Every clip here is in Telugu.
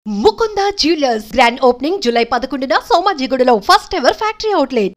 Mukunda jewellers grand opening July 11న సోమాజిగూడలో ఫస్ట్ ఎవర్ ఫ్యాక్టరీ అవుట్లెట్.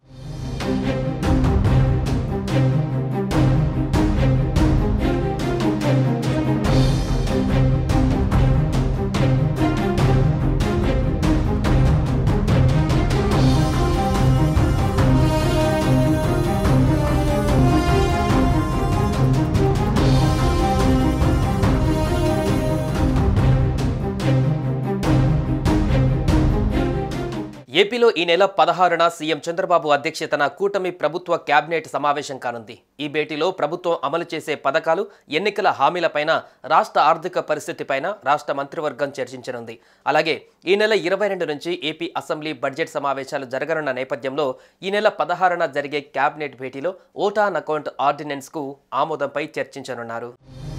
ఏపీలో ఈ నెల 16న సీఎం చంద్రబాబు అధ్యక్షతన కూటమి ప్రభుత్వ కేబినెట్ సమావేశం కానుంది. ఈ భేటీలో ప్రభుత్వం అమలు చేసే పథకాలు, ఎన్నికల హామీలపైన, రాష్ట్ర ఆర్థిక పరిస్థితిపైన రాష్ట్ర మంత్రివర్గం చర్చించనుంది. అలాగే ఈ నెల 22 నుంచి ఏపీ అసెంబ్లీ బడ్జెట్ సమావేశాలు జరగనున్న నేపథ్యంలో ఈ నెల 16న జరిగే కేబినెట్ భేటీలో ఓట్ ఆన్ అకౌంట్ ఆర్డినెన్స్కు ఆమోదంపై చర్చించనున్నారు.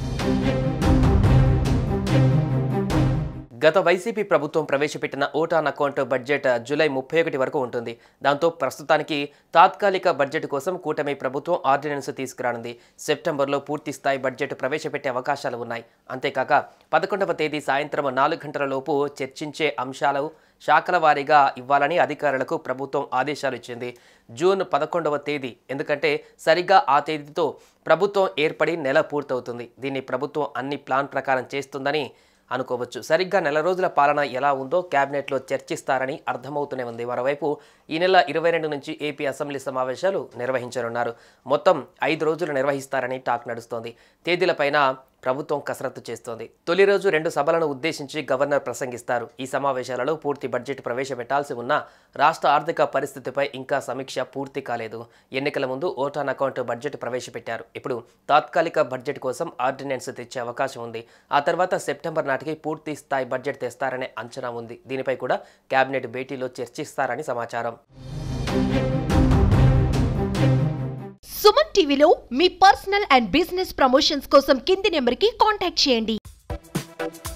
గత వైసీపీ ప్రభుత్వం ప్రవేశపెట్టిన vote on account budget July 31 వరకు ఉంటుంది. దాంతో ప్రస్తుతానికి తాత్కాలిక బడ్జెట్ కోసం కూటమి ప్రభుత్వం ఆర్డినెన్స్ తీసుకురానుంది. సెప్టెంబర్లో పూర్తి స్థాయి బడ్జెట్ ప్రవేశపెట్టే అవకాశాలు ఉన్నాయి. అంతేకాక 11వ తేదీ సాయంత్రం 4 గంటల లోపు చర్చించే అంశాలు శాఖల వారీగా ఇవ్వాలని అధికారులకు ప్రభుత్వం ఆదేశాలు ఇచ్చింది. జూన్ 11వ తేదీ, ఎందుకంటే సరిగ్గా ఆ తేదీతో ప్రభుత్వం ఏర్పడి నెల పూర్తవుతుంది. దీన్ని ప్రభుత్వం అన్ని ప్లాన్ ప్రకారం చేస్తుందని అనుకోవచ్చు. సరిగ్గా నెల రోజుల పాలన ఎలా ఉందో కేబినెట్లో చర్చిస్తారని అర్థమవుతూనే ఉంది. మరోవైపు ఈ నెల 22 నుంచి ఏపీ అసెంబ్లీ సమావేశాలు నిర్వహించనున్నారు. మొత్తం 5 రోజులు నిర్వహిస్తారని టాక్ నడుస్తోంది. తేదీలపైన ప్రభుత్వం కసరత్తు చేస్తోంది. తొలి రోజు 2 సభలను ఉద్దేశించి గవర్నర్ ప్రసంగిస్తారు. ఈ సమావేశాలలో పూర్తి బడ్జెట్ ప్రవేశపెట్టాల్సి ఉన్న రాష్ట్ర ఆర్థిక పరిస్థితిపై ఇంకా సమీక్ష పూర్తి కాలేదు. ఎన్నికల ముందు ఓట్ ఆన్ అకౌంట్ బడ్జెట్ ప్రవేశపెట్టారు. ఇప్పుడు తాత్కాలిక బడ్జెట్ కోసం ఆర్డినెన్స్ తెచ్చే అవకాశం ఉంది. ఆ తర్వాత సెప్టెంబర్ నాటికి పూర్తి స్థాయి బడ్జెట్ తెస్తారనే అంచనా ఉంది. దీనిపై కూడా కేబినెట్ భేటీలో చర్చిస్తారని సమాచారం. సుమన్ టీవీలో మీ పర్సనల్ అండ్ బిజినెస్ ప్రమోషన్స్ కోసం కింది నెంబర్కి కాంటాక్ట్ చేయండి.